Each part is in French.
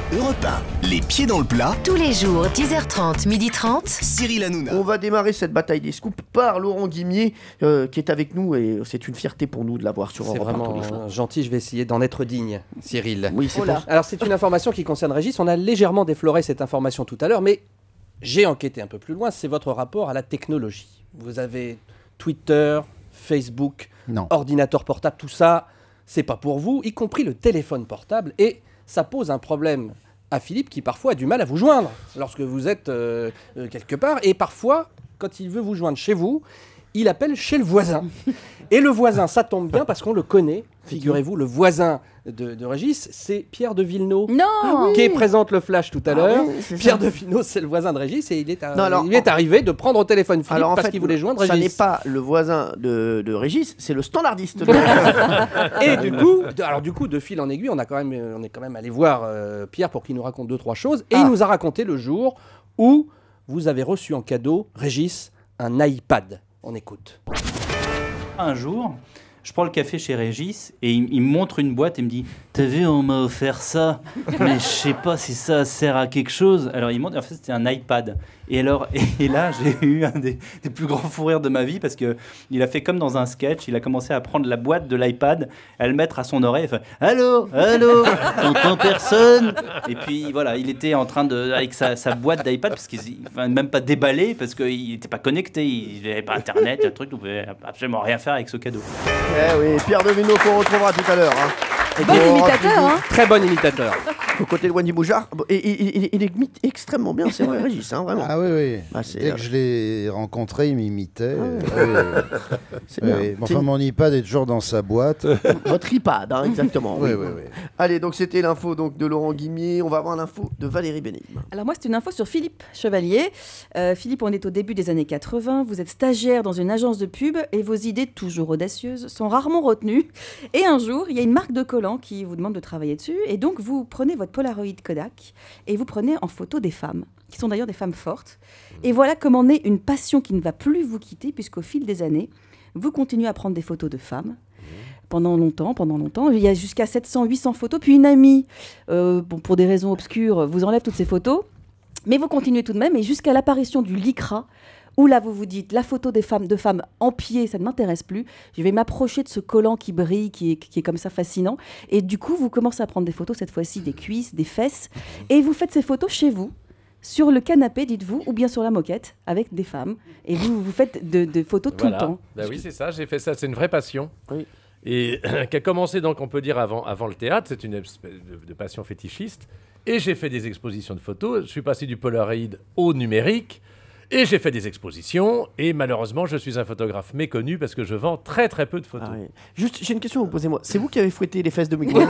Europe 1, les pieds dans le plat. Tous les jours, 10h30, 12h30. Cyril Hanouna. On va démarrer cette bataille des scoops par Laurent Guimier qui est avec nous et c'est une fierté pour nous de l'avoir sur Europe 1 tous les jours. C'est vraiment gentil, je vais essayer d'en être digne, Cyril. Oui, c'est pour... Alors c'est une information qui concerne Régis, on a légèrement défloré cette information tout à l'heure, mais j'ai enquêté un peu plus loin, c'est votre rapport à la technologie. Vous avez Twitter, Facebook, ordinateur portable, tout ça, c'est pas pour vous, y compris le téléphone portable, et ça pose un problème à Philippe qui parfois a du mal à vous joindre lorsque vous êtes quelque part, et parfois, quand il veut vous joindre chez vous, il appelle chez le voisin. Et le voisin, ça tombe bien parce qu'on le connaît. Figurez-vous, le voisin de Régis, c'est Pierre de Villeneuve. Non, qui présente le flash tout à l'heure. Oui, Pierre de Villeneuve, c'est le voisin de Régis et il est arrivé de prendre au téléphone Philippe parce qu'il voulait joindre Régis. Ça n'est pas le voisin de Régis, c'est le standardiste. Et du coup, de fil en aiguille, on est quand même allé voir Pierre pour qu'il nous raconte 2-3 choses. Et il nous a raconté le jour où vous avez reçu en cadeau, Régis, un iPad. On écoute. Un jour, je prends le café chez Régis et il me montre une boîte et me dit « T'as vu, on m'a offert ça, mais je sais pas si ça sert à quelque chose. » Alors il montre, en fait c'était un iPad. Et là j'ai eu un des plus grands fous rires de ma vie parce qu'il a fait comme dans un sketch, il a commencé à prendre la boîte de l'iPad, à le mettre à son oreille, et fait « Allô, t'entends personne ?» Et puis voilà, il était en train avec sa boîte d'iPad, parce qu'il ne même pas déballé, parce qu'il n'était pas connecté, il n'avait pas Internet, un truc, on ne pouvait absolument rien faire avec ce cadeau. Eh oui, Pierre de Villeneuve qu'on retrouvera tout à l'heure. bon imitateur, hein. Très bon imitateur. Aux côtés de Wendy Boujard, et il imite extrêmement bien, c'est vrai, Régis, hein, vraiment. Ah oui, oui. Ah, Dès que je l'ai rencontré, il m'imitait. C'est bien. Enfin, mon iPad est toujours dans sa boîte. Votre iPad, hein, exactement. Oui. Allez, donc c'était l'info de Laurent Guimier. On va avoir l'info de Valérie Bénéim. Alors moi, c'est une info sur Philippe Chevalier. Philippe, on est au début des années 80. Vous êtes stagiaire dans une agence de pub et vos idées, toujours audacieuses, sont rarement retenues. Et un jour, il y a une marque de collants qui vous demande de travailler dessus. Et donc, vous prenez votre Polaroid Kodak et vous prenez en photo des femmes, qui sont d'ailleurs des femmes fortes. Et voilà comment naît une passion qui ne va plus vous quitter, puisqu'au fil des années, vous continuez à prendre des photos de femmes. Pendant longtemps. Il y a jusqu'à 700-800 photos. Puis une amie, pour des raisons obscures, vous enlève toutes ces photos. Mais vous continuez tout de même. Et jusqu'à l'apparition du Lycra, où là, vous vous dites, la photo de femmes en pied, ça ne m'intéresse plus. Je vais m'approcher de ce collant qui brille, qui est comme ça fascinant. Et du coup, vous commencez à prendre des photos, cette fois-ci, des cuisses, des fesses. Et vous faites ces photos chez vous, sur le canapé, dites-vous, ou bien sur la moquette, avec des femmes. Et vous faites de photos tout le temps. Bah oui, c'est ça, j'ai fait ça. C'est une vraie passion. Oui. Et qui a commencé, donc, on peut dire, avant le théâtre. C'est une espèce de passion fétichiste. Et j'ai fait des expositions de photos. Je suis passé du Polaroid au numérique. Et j'ai fait des expositions. Et malheureusement, je suis un photographe méconnu parce que je vends très très peu de photos. Ah oui. Juste, j'ai une question à vous poser, moi. C'est vous qui avez fouetté les fesses de Miguel?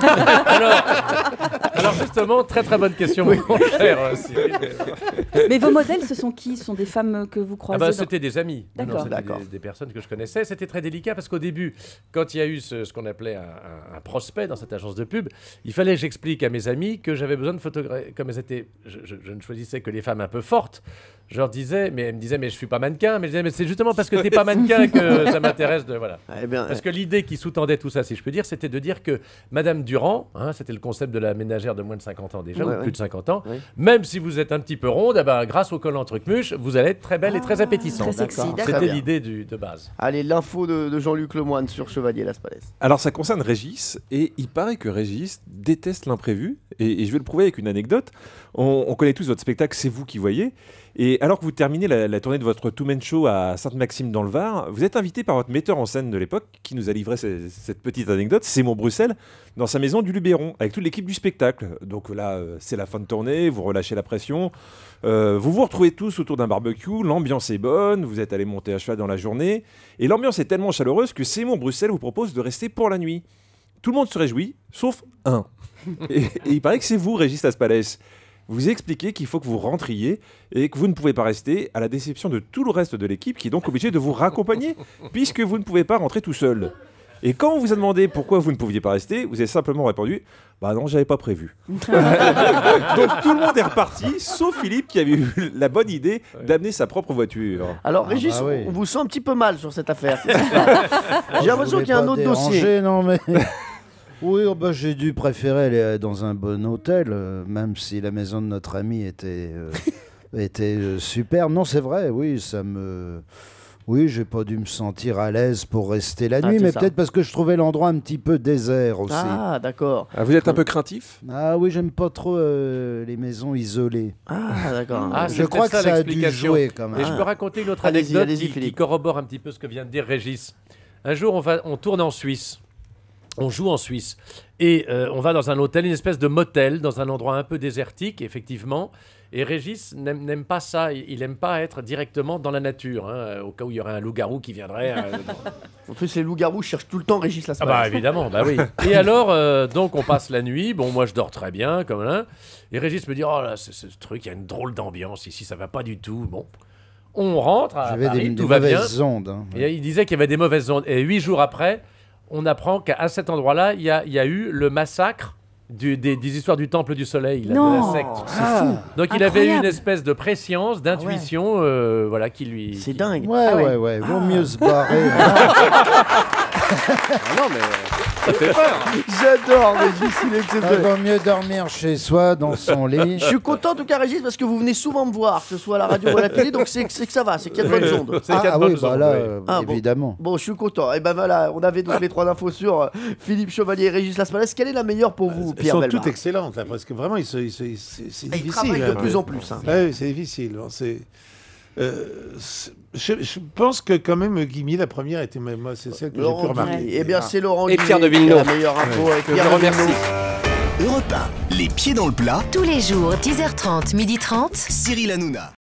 alors justement, très très bonne question, mon cher Cyril. Mais vos modèles, ce sont qui? Ce sont des femmes que vous croisez C'était des amis. D'accord. C'était des personnes que je connaissais. C'était très délicat parce qu'au début, quand il y a eu ce qu'on appelait un prospect dans cette agence de pub, il fallait que j'explique à mes amis que j'avais besoin de photographier. Comme elles étaient, je ne choisissais que les femmes un peu fortes. Je leur disais, mais elles me disaient, mais je suis pas mannequin. Mais je disais, mais c'est justement parce que t'es pas mannequin que ça m'intéresse de voilà. Parce que l'idée qui sous-tendait tout ça, si je peux dire, c'était de dire que Madame Durand, c'était le concept de la ménagère de moins de 50 ans déjà, ou plus de 50 ans, même si vous êtes un petit peu ronde, grâce au collant Trucmuche, vous allez être très belle et très appétissante. Très sexy, c'était l'idée de base. Allez, l'info de Jean-Luc Lemoyne sur Chevalier Las Palais. Alors ça concerne Régis, et il paraît que Régis déteste l'imprévu, et je vais le prouver avec une anecdote. On connaît tous votre spectacle C'est vous qui voyez, et alors que vous terminez la tournée de votre two-man show à Sainte-Maxime dans le Var, vous êtes invité par votre metteur en scène de l'époque, qui nous a livré cette petite anecdote, Simon Bruxelles, dans sa maison du Luberon, avec toute l'équipe du spectacle. Donc là, c'est la fin de tournée, vous relâchez la pression, vous vous retrouvez tous autour d'un barbecue, l'ambiance est bonne, vous êtes allés monter à cheval dans la journée, et l'ambiance est tellement chaleureuse que Simon Bruxelles vous propose de rester pour la nuit. Tout le monde se réjouit, sauf un. Et il paraît que c'est vous, Régis Las Palais. Vous expliquez qu'il faut que vous rentriez et que vous ne pouvez pas rester, à la déception de tout le reste de l'équipe qui est donc obligé de vous raccompagner puisque vous ne pouvez pas rentrer tout seul. Et quand on vous a demandé pourquoi vous ne pouviez pas rester, vous avez simplement répondu « Bah non, j'avais pas prévu ». Donc tout le monde est reparti, sauf Philippe qui avait eu la bonne idée d'amener sa propre voiture. Alors Régis, on vous sent un petit peu mal sur cette affaire. J'ai l'impression qu'il y a un autre dossier. Non mais... Oui, oh bah, j'ai dû préférer aller dans un bon hôtel, même si la maison de notre ami était, superbe. Non, c'est vrai, oui, Oui, j'ai pas dû me sentir à l'aise pour rester la nuit, mais peut-être parce que je trouvais l'endroit un petit peu désert aussi. Ah, d'accord. Ah, vous êtes un peu craintif? Ah oui, j'aime pas trop les maisons isolées. Ah, d'accord. Ah, je crois que ça a dû jouer quand même. Et je peux raconter une autre anecdote qui corrobore un petit peu ce que vient de dire Régis. Un jour, on tourne en Suisse. On joue en Suisse. Et on va dans un hôtel, une espèce de motel, dans un endroit un peu désertique, effectivement. Et Régis n'aime pas ça. Il n'aime pas être directement dans la nature, hein, au cas où il y aurait un loup-garou qui viendrait. En plus, les loups-garous cherchent tout le temps Régis Laspalès. Ah bah évidemment, bah oui. Et alors, donc on passe la nuit. Bon, moi je dors très bien, comme là. Et Régis me dit, oh là, ce truc, il y a une drôle d'ambiance ici, ça va pas du tout. Bon. On rentre à Paris, tout va bien. Ondes, hein. Et il disait qu'il y avait des mauvaises ondes. Et 8 jours après, on apprend qu'à cet endroit-là, il y a eu le massacre des histoires du Temple du Soleil, là, de la secte. C'est fou. Donc il avait eu une espèce de préscience, d'intuition, voilà, qui lui... C'est dingue. Ouais. Vaut mieux se barrer. Non, mais ça fait peur. J'adore Régis, il est exceptionnel. Vaut mieux dormir chez soi, dans son lit. Je suis content en tout cas Régis parce que vous venez souvent me voir, que ce soit à la radio ou à la télé, donc c'est que ça va, c'est qu'il y a de bonnes ondes. Oui, bah là, évidemment. Bon, je suis content. Et ben voilà, on avait donc les 3 infos sur Philippe Chevalier et Régis Laspalès. Quelle est la meilleure pour vous, Pierre Bellemare? Elles sont toutes excellentes, là, parce que vraiment, c'est difficile. Ils travaillent de plus en plus. Hein. Oui, c'est difficile. Je pense que quand même Guimier, la première était même moi, c'est celle que j'ai pu remarquer. Eh bien, c'est Laurent et Pierre de Villeneuve. La meilleure info avec Pierre je remercie. Europe 1, les pieds dans le plat. Tous les jours, 10h30, 12h30. Cyril Hanouna.